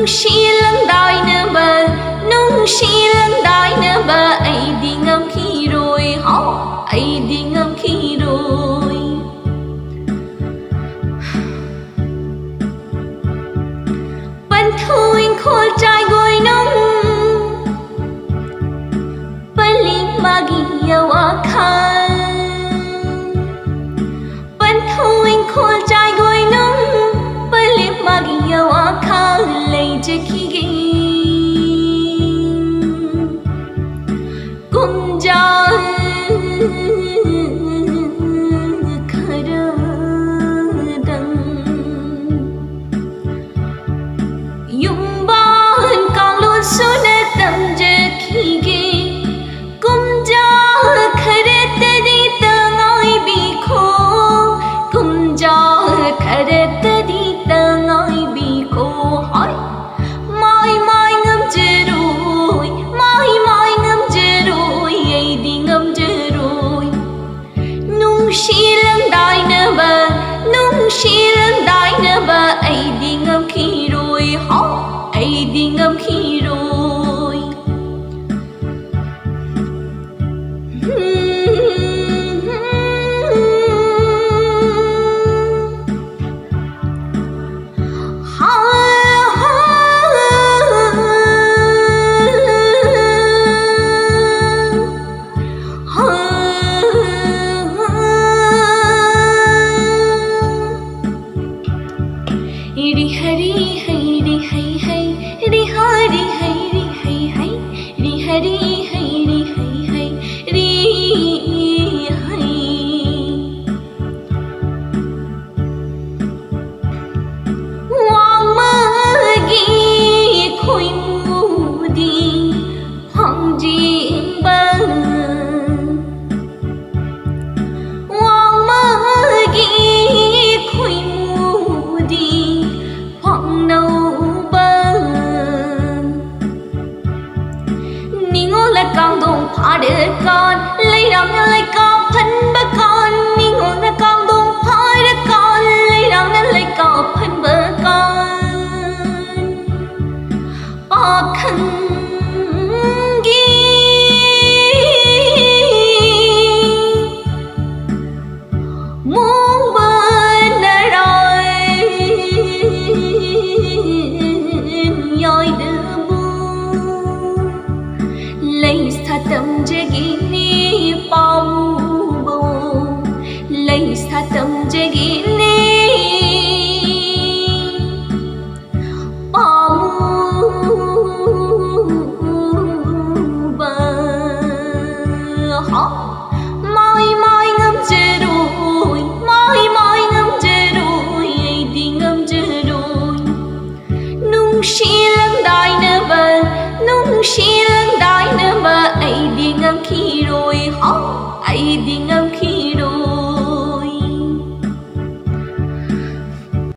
nung si lang đai nơ bờ nung si lang đai nơ bờ ấy đi ngâm khi rồi họ ấy đi ngâm khi rồi vẫn thôi khôi trai ngồi nung vẫn linh mà ghi yêu akan vẫn thôi khôi trai ngồi nung vẫn linh mà ghi yêu akan lấy cho khi ghi cùng cha si lang đai nơ bờ nung si lang đai nơ bờ ấy đi ngâm khi rồi họ ấy đi ngâm khi rồi Ri hari hay ri hay hay ri hari hay ri hay hay ri hari hay ri hay hay ri hay Wang mơ ghi khôi mu đi hoàng ji bơ Wang mơ ghi khôi mu đi nâu bơ ni ngô là con đông phá đứa con lấy đằng lấy con phấn bơ con ni ngô là con đông phá đứa con lấy đằng lấy con phấn bơ con bỏ khăn ghi muốn bên rồi lấy sa tâm jagini pamu bo lấy sa tâm jagini pamu ba ha mai mai ngâm chê rồi mai mai ngâm chê rồi đi ngâm chê rồi nung si